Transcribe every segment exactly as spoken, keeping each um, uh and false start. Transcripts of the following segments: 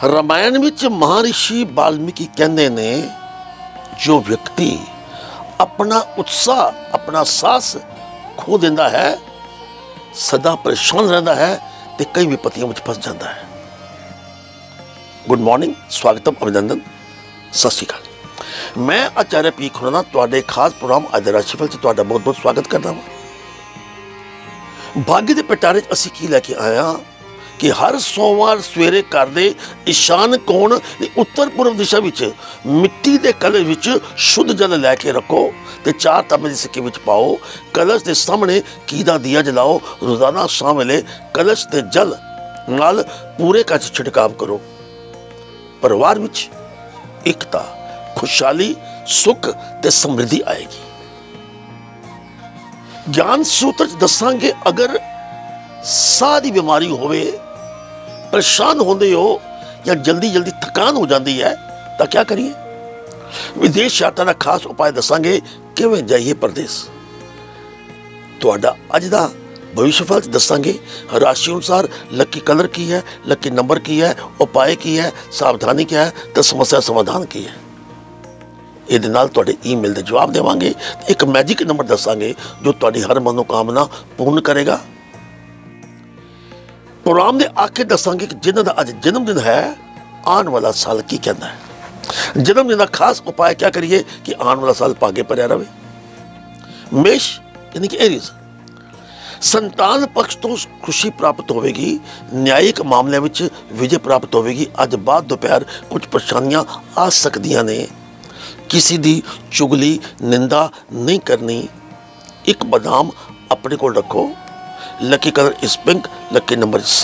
रामायण विच महर्षि वाल्मीकि कहते ने जो व्यक्ति अपना उत्साह अपना साहस खो देता है सदा परेशान रहता है तो कई विपत्तियों में फंस जाता है। गुड मॉर्निंग, स्वागतम, अभिनंदन, सत श्री अकाल। मैं आचार्य पी खुराना तुहाडे खास प्रोग्राम अज दे राशिफल च तुहाडा बहुत बहुत स्वागत करता हूँ। भाग्य के पिटारे असी की लैके आए हाँ कि हर सोमवार सवेरे घर के ईशान कोण उत्तर पूर्व दिशा विच मिट्टी के कलश विच शुद्ध जल लैके रखो तो चार तांबे के सिक्के विच पाओ। कलश के सामने घी का दिया जलाओ। रोजाना शाम वेले कलश के जल नाल पूरे घर छिड़काव करो। परिवार विच एकता, खुशहाली, सुख ते समृद्धि आएगी। ज्ञान सूत्र दसांगे अगर साह की बीमारी होवे, परेशान होंदे हो या जल्दी जल्दी थकान हो जाती है तो क्या करिए। विदेश यात्रा का खास उपाय दसांगे किवें जाइए परदेस। तुहाडा अज दा भविष्यफल दसांगे राशि अनुसार लकी कलर की है, लकी नंबर की है, उपाय की है, सावधानी क्या है तो समस्या समाधान की है। ये तुहाडे ईमेल के जवाब देवांगे। एक मैजिक नंबर दसांगे जो तुहाडी हर मनोकामना पूर्ण करेगा। प्रोग्राम के आखिर दसांगे कि जिन्हों का अज जन्मदिन है आने वाला साल की कहता है। जन्मदिन का खास उपाय क्या करिए कि आने वाला साल भाग्य भरिया रहे। मेष यानी कि एरीज, संतान पक्ष तो खुशी प्राप्त होगी, न्यायिक मामले में विजय प्राप्त होगी। अज बाद दोपहर कुछ परेशानियां आ सकदियां ने। किसी दी चुगली निंदा नहीं करनी। एक बादाम अपने को रखो। Lucky colour is pink, lucky number is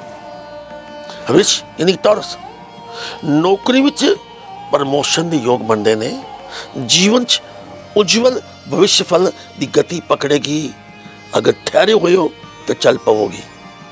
seven. विच यानी टॉरस, नौकरी विच प्रमोशन के योग बनते ने। जीवन च उज्जवल भविष्य फल की गति पकड़ेगी। अगर ठहरे हुए हो तो चल पाओगे।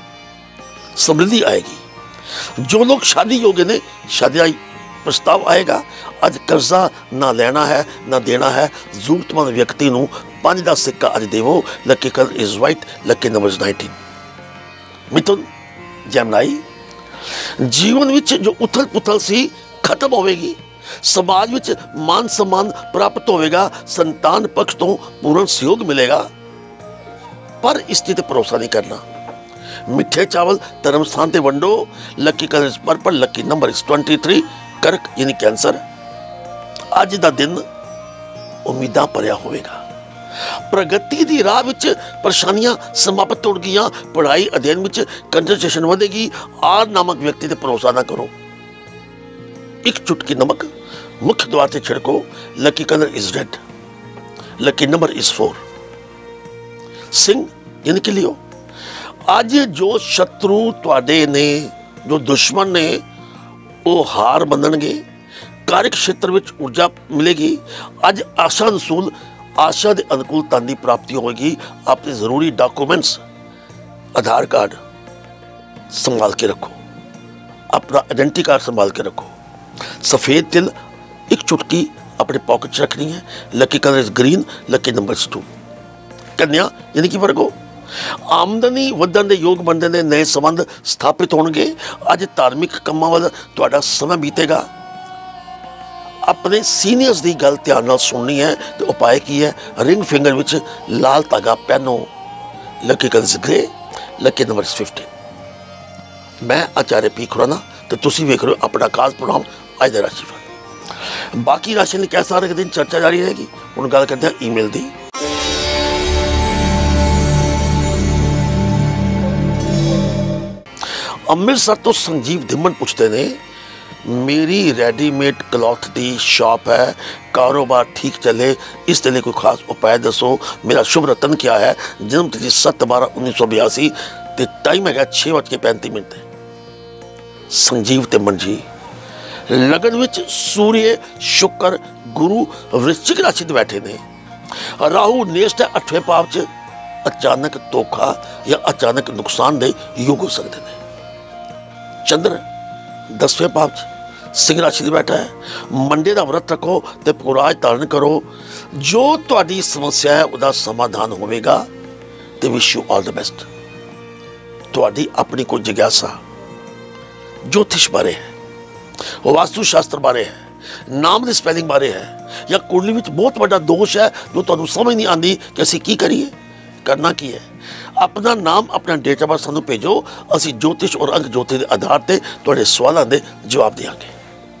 समृद्धि आएगी। जो लोग शादी योग्य ने शादी प्रस्ताव आएगा। अज कर्जा ना लेना है ना देना है। जरूरतमंद व्यक्ति को पांच का सिक्का अज देवो। Lucky colour is white, lucky number is nineteen. मिथुन जैमनाई, जीवन विच जो उथल पुथल सी खत्म होगी। समाज विच मान सम्मान प्राप्त होगा। संतान पक्ष तो पूर्ण सहयोग मिलेगा पर स्थिति भरोसा नहीं करना। मिठे चावल धर्म स्थान से वंडो। Lucky colour is purple, lucky number is twenty three. कर्क यानी कैंसर, अज का दिन उम्मीदां भरिया होगा। प्रगति की राह विच परेशानियां समाप्त हो गई। पढ़ाई अध्ययन में कंसंट्रेशन बढ़ेगी। आर नामक व्यक्ति से भरोसा ना करो। एक चुटकी नमक मुख्य द्वार से छिड़को। Lucky colour is red, lucky number is four. सिंह यानी कि लियो, आज जो शत्रु तुहाडे ने, जो दुश्मन ने, वो हार मनणगे। कार्य क्षेत्र में ऊर्जा मिलेगी। अज आशा अनुसूल आशा के अनुकूल धन की प्राप्ति होगी। अपने जरूरी डॉक्यूमेंट्स आधार कार्ड संभाल के रखो। अपना आइडेंटिटी कार्ड संभाल के रखो। सफ़ेद तिल एक चुटकी अपने पॉकेट च रखनी है। Lucky colour is green, lucky number is two. कन्या यानी कि वर्गो, आमदनी वधन के योग बनते हैं। नए संबंध स्थापित होंगे। अज धार्मिक कामों वाल तुहाडा समय बीतेगा। अपने सीनियर्स की गल ध्यान नाल सुननी है तो उपाय की है रिंग फिंगर विच लाल धागा पहनो। Lucky colour grey, lucky number fifteen. मैं आचार्य पी खुराना तो तुसी वेख रहे हो अपना खास प्रोग्राम अज दा राशिफल। बाकी राशि ने कैसा रख दिन चर्चा जारी रहेगी। हुण गल करते हैं ईमेल की। अमृतसर तो संजीव धिमन पूछते ने, मेरी रेडीमेड क्लॉथ की शॉप है, कारोबार ठीक चले, इस लिए कोई खास उपाय दसो। मेरा शुभ रतन क्या है। जन्म तिथि सत्त बारह उन्नीस सौ बयासी तो टाइम है छे बज के पैंती मिनट। संजीव तिमन जी, लगन विच सूर्य शुक्र गुरु वृश्चिक राशि बैठे ने। राहु नेष्ट है अठवें भाव च। अचानक धोखा या अचानक नुकसान दे योग हो सकते हैं। चंद्र दसवें भाव सिंह राशि से बैठा है। मंडे का व्रत रखो तो पुराज धारण करो। जो तुहाडी समस्या है उसका समाधान होगा। तो wish you all the best. तुहाडी अपनी कोई जिज्ञासा ज्योतिष बारे है वास्तु शास्त्र बारे है, नाम की स्पैलिंग बारे है, या कुंडली में बहुत बड़ा दोष है जो तुहानू समझ नहीं आती कि असी की करिए, करना की है। अपना नाम, अपना डेट ऑफ बर्थ सानू भेजो, असी ज्योतिष और अंक ज्योतिष के आधार पर तुहाडे सवालों के जवाब देंगे।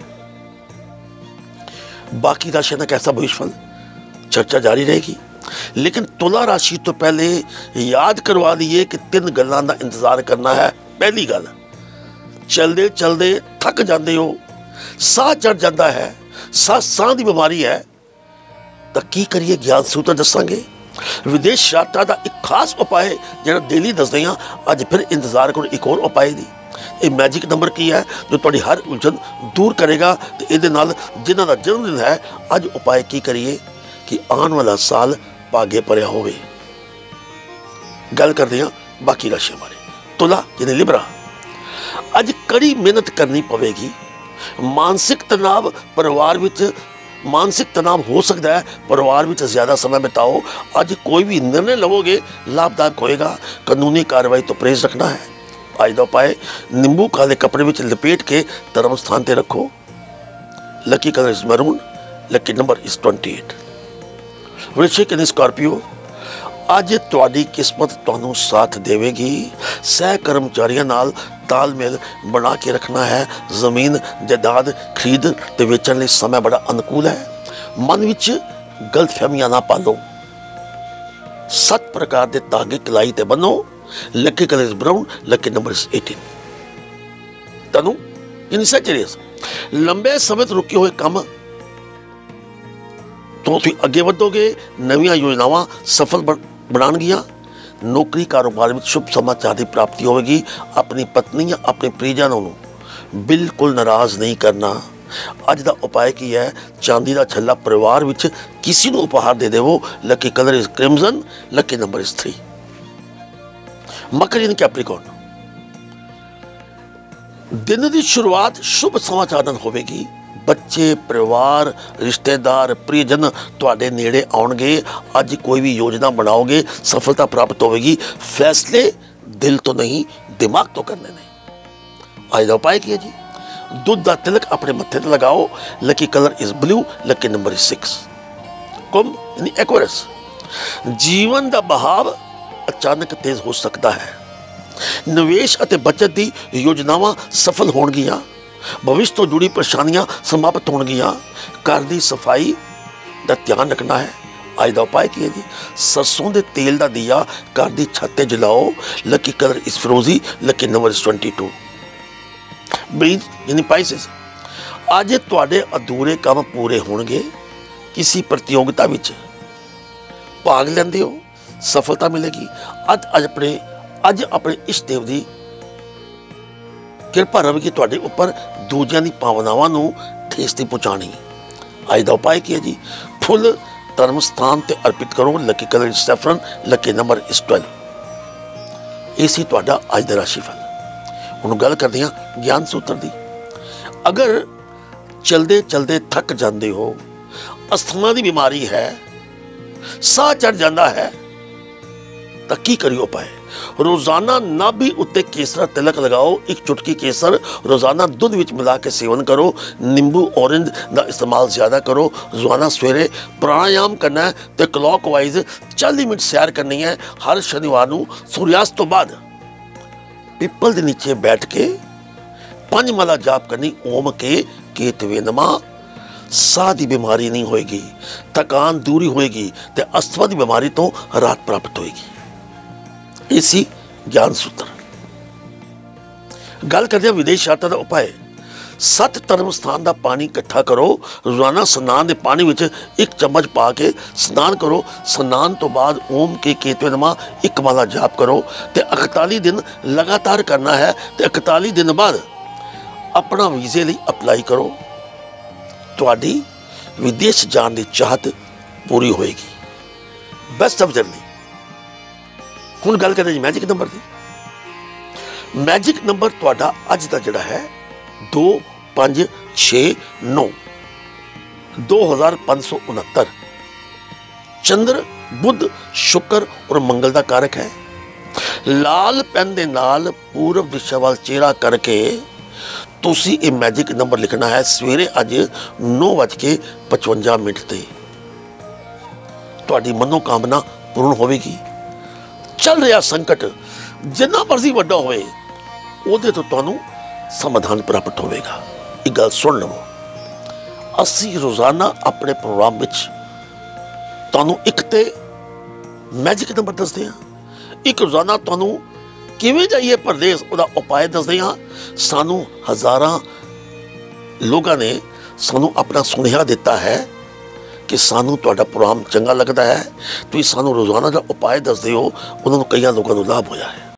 बाकी राशियों का कैसा भविष्यफल, चर्चा जारी रहेगी, लेकिन तुला राशि तो पहले याद करवा दीए कि तीन गल्लां दा इंतजार करना है। पहली गल, चलते चलते थक जाते हो, साह चढ़ जाता है, साह साह की बीमारी है, तो की करिए, ज्ञान सूत्र दसांगे। विदेश यात्रा का एक खास उपाय है जो डेली दसते हैं, अज फिर इंतजार करो एक और उपाय की। ये मैजिक नंबर की है जो तुहाडी हर उलझन दूर करेगा। तो ये जिन्हां दा जन्मदिन है, अज उपाय की करिए कि आने वाला साल भागे भरिया होवे। गल करते हैं बाकी राशियों बारे। तुला यानी लिब्रा, अज कड़ी मेहनत करनी पवेगी। मानसिक तनाव परिवार विच मानसिक तनाव हो सकता है, परिवार में ज़्यादा समय बिताओ। अज कोई भी निर्णय लवोगे लाभदायक होएगा। कानूनी कार्रवाई तो परहेज रखना है। अज का उपाय, नींबू काले कपड़े में लपेट के धर्म स्थान पर रखो। Lucky colour is maroon, lucky number is twenty eight. वृश्चिक यानी स्कॉर्पियो, अज तुहाडी किस्मत तुहानू साथ देवेगी। सह कर्मचारियों नाल तालमेल बना के रखना है। जमीन जायदाद खरीद ते वेचण लई समय बड़ा अनुकूल है। मन विच गलतफहमियां ना पालो। सत प्रकार के धागे कलाई ते बनो। Lucky colour is brown, lucky number is eighteen. तनु यानी सैजिटेरियस, लंबे समय तो रुके हुए काम तो तुसीं अगे वधोगे। नवीं योजनावां सफल बनाणगियां। नौकरी कारोबार में शुभ समाचार की प्राप्ति होगी। अपनी पत्नी या अपने परिजनों को बिल्कुल नाराज नहीं करना। अज का उपाय की है, चांदी का छल्ला परिवार में किसी को उपहार दे देवो। Lucky colour is crimson, lucky number is three. मकर यानी कैप्रिकॉर्न, दिन की शुरुआत शुभ समाचार नाल होवेगी। बच्चे, परिवार, रिश्तेदार, प्रियजन तुहाडे नेड़े आउणगे। अज कोई भी योजना बनाओगे, सफलता प्राप्त होगी। फैसले दिल तो नहीं दिमाग तो करने ने। अज का उपाय की है जी, दूध का तिलक अपने मत्थे ते लगाओ। Lucky colour is blue, lucky number is six. कुंभ यानी एक्वेरियस, जीवन का बहाव अचानक तेज हो सकता है। निवेश और बचत की योजनावां सफल होणगियां। भविष्य तो जुड़ी परेशानियां समाप्त होणगियां। घर की सफाई का ध्यान रखना है। अज का उपाय की है जी, सरसों के तेल का दिया घर की छत ते जलाओ। लकी कलर इज फिरोजी, lucky number is twenty two. ब्रीज यानी पाइसिस, अज तुहाडे अधूरे काम पूरे होणगे। किसी प्रतियोगिता में भाग लैंदे हो, सफलता मिलेगी। अज अज अपने अज अपने इष्ट देव की किरपा रहेगी तुहाडे उपर। दूजियां दी भावनावां नूं ठेस नहीं पहुँचानी। अज का उपाय की है जी, फुल धर्म स्थान ते अर्पित करो। Lucky colour is saffron, lucky number is twelve. इसी तुहाडा अज दा राशिफल। हुण गल करदे हां ज्ञान सूत्र दी। अगर चलते चलते थक जाते हो, अस्थमा की बीमारी है, साह चढ़ जाता है, तो की करियो उपाय। रोजाना नाभि उत्ते केसर तिलक लगाओ। एक चुटकी केसर रोजाना दूध विच मिला के सेवन करो। नींबू ऑरेंज का इस्तेमाल ज्यादा करो। रोजाना सवेरे प्राणायाम करना है तो क्लॉक वाइज चालीस मिनट सैर करनी है। हर शनिवार को सूर्यास्त तो बाद पिपल के नीचे बैठ के पंज माला जाप करनी। ओम के केतवे नमः। साह की बीमारी नहीं होएगी, थकान दूरी होएगी, तो अस्थमा की बीमारी तो राहत प्राप्त होएगी। इसी ज्ञान सूत्र। गल करते हैं विदेश यात्रा का उपाय। सत धर्म स्थान का पानी इकट्ठा करो। रोजाना स्नान के पानी में एक चम्मच पा के स्नान करो। स्नान तो बाद ओम के केतवे नमः एक माला जाप करो। तो इकतालीस दिन लगातार करना है। तो इकतालीस दिन बाद अपना वीजे लिए अप्लाई करो। तुहाडी विदेश जाने की चाहत पूरी होएगी। Best of journey. हुण गल करें जी मैजिक नंबर की। मैजिक नंबर तुहाडा अज का जिहड़ा है दो पाँच छे नौ दो हज़ार पाँच सौ उनहत्तर। चंद्र, बुध, शुक्र और मंगल का कारक है। लाल पेन दे नाल पूर्व दिशा वाल चेहरा करके ਤੁਸੀਂ ਇਹ ਮੈਜਿਕ ਨੰਬਰ ਲਿਖਣਾ ਹੈ ਸਵੇਰੇ ਅੱਜ ਨੌ ਵੱਜ ਕੇ ਪਚਵੰਜਾ ਮਿੰਟ 'ਤੇ। ਤੁਹਾਡੀ ਮਨੋਕਾਮਨਾ ਪੂਰਨ ਹੋਵੇਗੀ। ਚੱਲ ਰਿਹਾ ਸੰਕਟ ਜਿੰਨਾ ਮਰਜ਼ੀ ਵੱਡਾ ਹੋਵੇ ਉਹਦੇ ਤੋਂ ਤੁਹਾਨੂੰ ਸਮਾਧਾਨ ਪ੍ਰਾਪਤ ਹੋਵੇਗਾ। ਇਹ ਗੱਲ ਸੁਣ ਲਵੋ। ਅਸੀਂ ਰੋਜ਼ਾਨਾ ਆਪਣੇ ਪ੍ਰੋਗਰਾਮ ਵਿੱਚ ਤੁਹਾਨੂੰ ਇੱਕ ਤੇ ਮੈਜਿਕ ਨੰਬਰ ਦੱਸਦੇ ਹਾਂ, ਇੱਕ ਰੋਜ਼ਾਨਾ ਤੁਹਾਨੂੰ ਕਿਵੇਂ ਜਾਈਏ ਪਰਦੇਸ ਉਹਦਾ ਉਪਾਅ ਦੱਸਦੇ ਹਾਂ। ਸਾਨੂੰ ਹਜ਼ਾਰਾਂ ਲੋਕਾਂ ਨੇ ਸਾਨੂੰ ਆਪਣਾ ਸੁਨੇਹਾ ਦਿੱਤਾ ਹੈ ਕਿ ਸਾਨੂੰ ਤੁਹਾਡਾ ਪ੍ਰੋਗਰਾਮ ਚੰਗਾ ਲੱਗਦਾ ਹੈ, ਤੁਸੀਂ ਸਾਨੂੰ ਰੋਜ਼ਾਨਾ ਦਾ ਉਪਾਅ ਦੱਸਦੇ ਹੋ, ਉਹਨਾਂ ਨੂੰ ਕਈਆਂ ਲੋਕਾਂ ਨੂੰ ਲਾਭ ਹੋਇਆ ਹੈ।